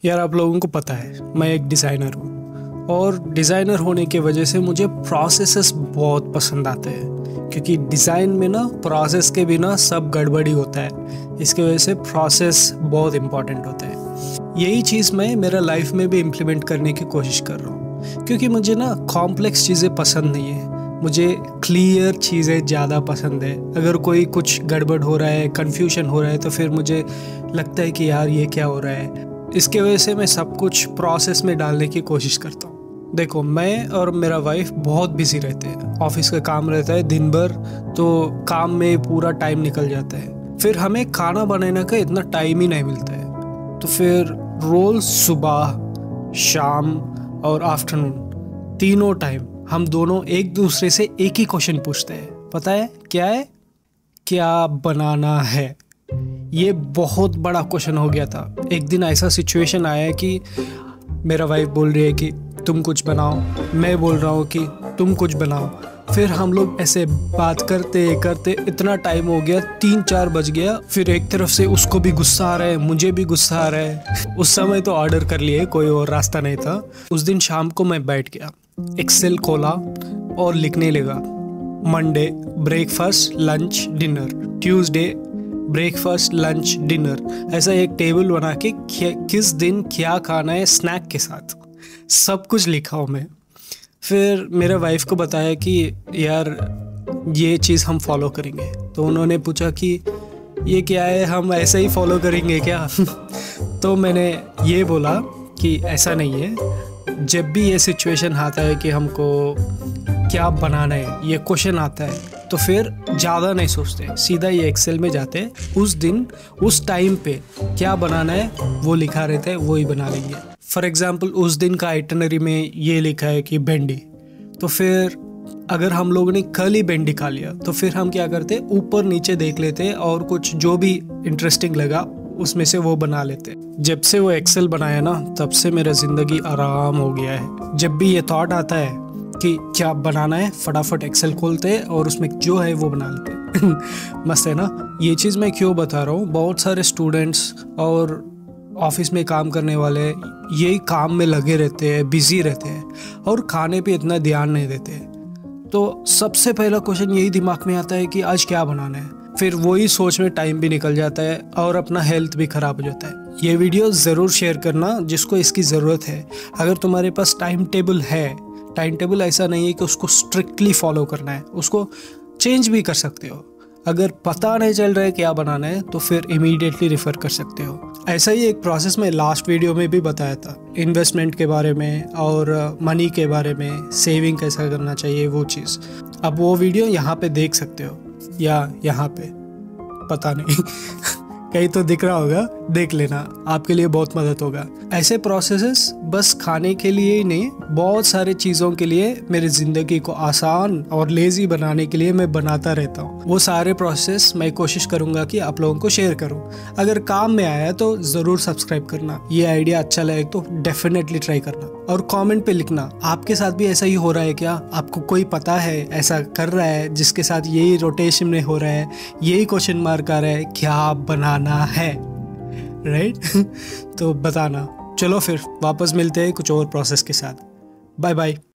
यार आप लोगों को पता है मैं एक डिज़ाइनर हूँ और डिज़ाइनर होने की वजह से मुझे प्रोसेसेस बहुत पसंद आते हैं, क्योंकि डिज़ाइन में ना प्रोसेस के बिना सब गड़बड़ी होता है। इसके वजह से प्रोसेस बहुत इम्पॉर्टेंट होता है। यही चीज़ मैं मेरा लाइफ में भी इम्प्लीमेंट करने की कोशिश कर रहा हूँ, क्योंकि मुझे ना कॉम्प्लेक्स चीज़ें पसंद नहीं है। मुझे क्लियर चीज़ें ज़्यादा पसंद है। अगर कोई कुछ गड़बड़ हो रहा है, कन्फ्यूजन हो रहा है, तो फिर मुझे लगता है कि यार ये क्या हो रहा है। इसके वजह से मैं सब कुछ प्रोसेस में डालने की कोशिश करता हूँ। देखो, मैं और मेरा वाइफ बहुत बिजी रहते हैं। ऑफिस का काम रहता है दिन भर, तो काम में पूरा टाइम निकल जाता है। फिर हमें खाना बनाने का इतना टाइम ही नहीं मिलता है। तो फिर रोज़ सुबह, शाम और आफ्टरनून तीनों टाइम हम दोनों एक दूसरे से एक ही क्वेश्चन पूछते हैं। पता है क्या है? क्या बनाना है? ये बहुत बड़ा क्वेश्चन हो गया था। एक दिन ऐसा सिचुएशन आया कि मेरा वाइफ बोल रही है कि तुम कुछ बनाओ, मैं बोल रहा हूँ कि तुम कुछ बनाओ। फिर हम लोग ऐसे बात करते करते इतना टाइम हो गया, 3-4 बज गया। फिर एक तरफ से उसको भी गुस्सा आ रहा है, मुझे भी गुस्सा आ रहा है। उस समय तो ऑर्डर कर लिए, कोई और रास्ता नहीं था। उस दिन शाम को मैं बैठ गया, एक्सेल खोला और लिखने लगा। Monday breakfast lunch dinner, Tuesday breakfast lunch dinner, ऐसा एक टेबल बना के किस दिन क्या खाना है स्नैक के साथ सब कुछ लिखा हूँ मैं। फिर मेरे वाइफ को बताया कि यार ये चीज़ हम फॉलो करेंगे। तो उन्होंने पूछा कि ये क्या है, हम ऐसे ही फॉलो करेंगे क्या? तो मैंने ये बोला कि ऐसा नहीं है। जब भी ये सिचुएशन आता है कि हमको क्या बनाना है, ये क्वेश्चन आता है, तो फिर ज़्यादा नहीं सोचते, सीधा ये एक्सेल में जाते, उस दिन उस टाइम पे क्या बनाना है वो लिखा रहता है, वो ही बना लेंगे। फॉर एग्ज़ाम्पल उस दिन का आइटनरी में ये लिखा है कि भिंडी, तो फिर अगर हम लोगों ने कल ही भिंडी खा लिया तो फिर हम क्या करते, ऊपर नीचे देख लेते और कुछ जो भी इंटरेस्टिंग लगा उसमें से वो बना लेते। जब से वो एक्सेल बनाया ना, तब से मेरा ज़िंदगी आराम हो गया है। जब भी ये थॉट आता है कि क्या बनाना है, फटाफट एक्सेल खोलते हैं और उसमें जो है वो बना लेते हैं। मस्त है ना? ये चीज़ मैं क्यों बता रहा हूँ, बहुत सारे स्टूडेंट्स और ऑफिस में काम करने वाले यही काम में लगे रहते हैं, बिजी रहते हैं और खाने पे इतना ध्यान नहीं देते हैं। तो सबसे पहला क्वेश्चन यही दिमाग में आता है कि आज क्या बनाना है। फिर वही सोच में टाइम भी निकल जाता है और अपना हेल्थ भी ख़राब हो जाता है। ये वीडियो ज़रूर शेयर करना जिसको इसकी ज़रूरत है। अगर तुम्हारे पास टाइम टेबल है, टाइम टेबल ऐसा नहीं है कि उसको स्ट्रिक्टली फॉलो करना है, उसको चेंज भी कर सकते हो। अगर पता नहीं चल रहा है क्या बनाना है तो फिर इमीडिएटली रेफ़र कर सकते हो। ऐसा ही एक प्रोसेस में लास्ट वीडियो में भी बताया था, इन्वेस्टमेंट के बारे में और मनी के बारे में, सेविंग कैसा करना चाहिए वो चीज़। अब वो वीडियो यहाँ पे देख सकते हो या यहाँ पे, पता नहीं कहीं तो दिख रहा होगा, देख लेना, आपके लिए बहुत मदद होगा। ऐसे प्रोसेसेस बस खाने के लिए ही नहीं, बहुत सारे चीज़ों के लिए मेरी ज़िंदगी को आसान और लेज़ी बनाने के लिए मैं बनाता रहता हूँ। वो सारे प्रोसेस मैं कोशिश करूँगा कि आप लोगों को शेयर करूँ। अगर काम में आया तो ज़रूर सब्सक्राइब करना। ये आइडिया अच्छा लगे तो डेफिनेटली ट्राई करना और कमेंट पे लिखना आपके साथ भी ऐसा ही हो रहा है क्या? आपको कोई पता है ऐसा कर रहा है जिसके साथ यही रोटेशन में हो रहा है, यही क्वेश्चन मार्क आ रहा है, क्या बनाना है, राइट? तो बताना। चलो फिर वापस मिलते हैं कुछ और प्रोसेस के साथ। Bye bye.